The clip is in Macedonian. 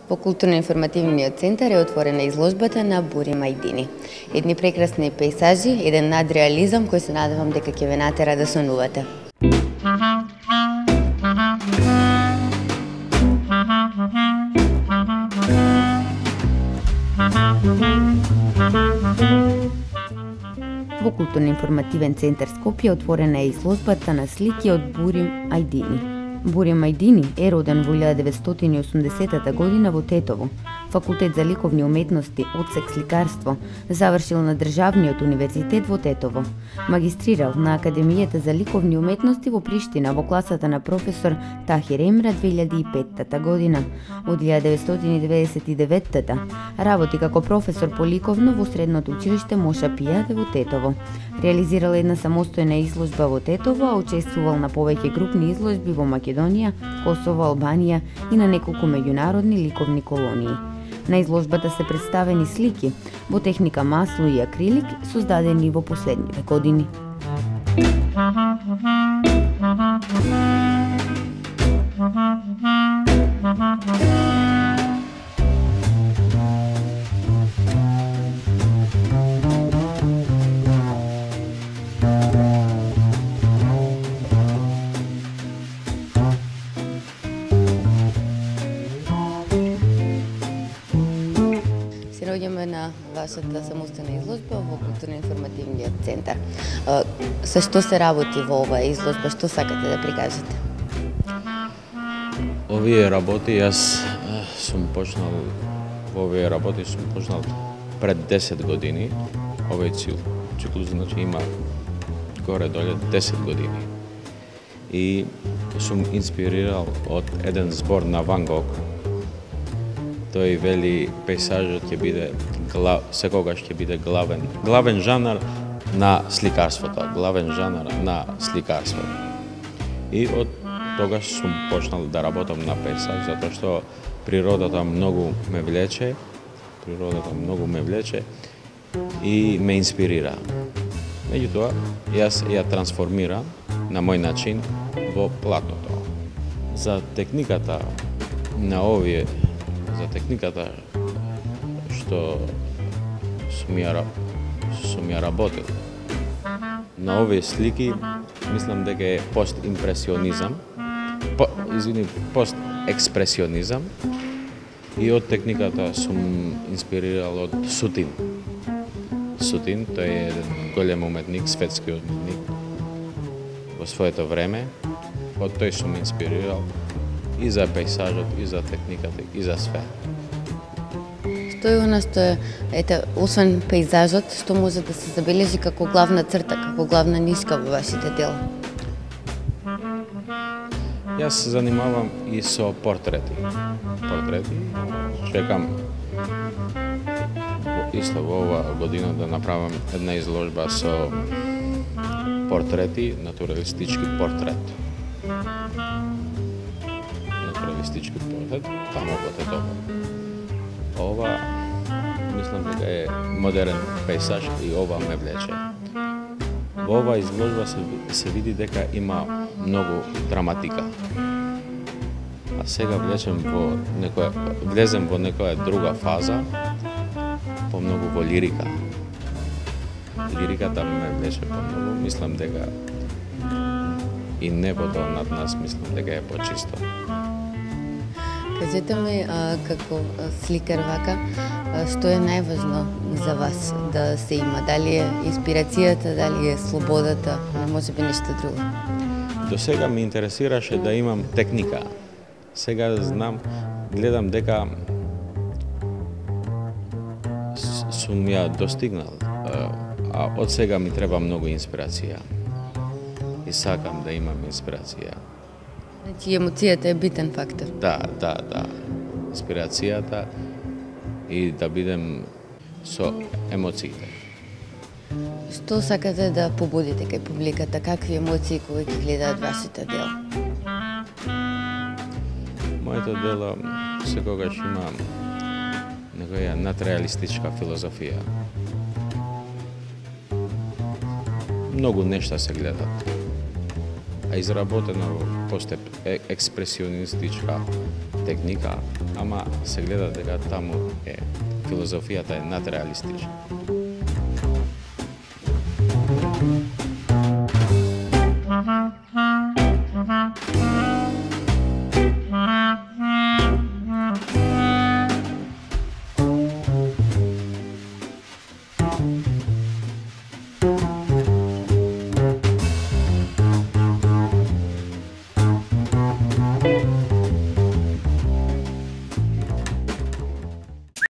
Во културно-информативниот центар е отворена изложбата на Бури Мајдини. Едни прекрасни пејзажи, еден надреализам кој се надевам дека ќе ве натера да сонувате. Во културно-информативен центар Скопје отворена е изложбата на слики од Бури Мајдини. Бури Мајдини е роден во 1980 година во Тетово. Факултет за ликовни уметности, одсек сликарство, завршил на Државниот универзитет во Тетово. Магистрирал на Академијата за ликовни уметности во Приштина во класата на професор Тахир Емра 2005 година. Од 1999 работи како професор по ликовно во средното училиште Моша Пијаде во Тетово. Реализирал една самостојна изложба во Тетово, а учествувал на повеќе групни изложби во Македонија, Косово, Албанија и на неколку меѓународни ликовни колонии. На изложбата се представени слики во техника масло и акрилик, создадени во последниве години. Доаѓаме на вашата самостојна изложба во културно-информативниот центар. Со што се работи во оваа изложба, што сакате да прикажете? Овие работи, јас сум почнал пред 10 години. Овој циклус, значи, има горе-доле 10 години. И сум инспирирал од еден збор на Ван Гог. Тој вели пейзажот ќе биде секогаш ќе биде главен жанр на сликарството, И од тогаш сум почнал да работам на пейзаж, затоа што природата многу ме влече и ме инспирира. Меѓутоа, јас ја трансформирам на мој начин во платното. За техниката што сум ја работил на овие слики, мислам дека е постекспресионизам и од техниката сум инспирирал од Сутин. Сутин, тој е еден голем уметник, светски уметник во своето време. Од тој сум инспирирал и за пейзажот, и за техниката, и за све. Што е она што освен пейзажот, што може да се забележи како главна црта, како главна нишка во вашите дела? Јас се занимавам и со портрети. Чекам исто во оваа година да направам една изложба со портрети, натуралистички портрет. Тамо во Тетово. Ова, мислам дека е модерен пейзаж и ова ме влече. Во оваа изложба се види дека има многу драматика. А сега влезем во некоја друга фаза, помногу во лирика. Лириката ме влече помногу, мислам дека и небото над нас, мислам дека е почисто. Кажете ми, како сликар вака, што е најважно за вас да се има? Дали е инспирацијата, дали е слободата, може би нешто друго? До сега ме интересираше да имам техника. Сега гледам дека сум ја достигнал, а од сега ми треба многу инспирација. И сакам да имам инспирација. Значи, емоцијата е битен фактор. Да. Инспирацијата и да бидем со емоциите. Што сакате да побудите кај публиката? Какви емоции кои ги гледаат вашите дела? Моето дело секогаш има некоја надреалистичка филозофија. Многу нешта се гледат. А изработено во постеп експресионистичка техника, ама се гледа дека таму филозофијата е надреалистична.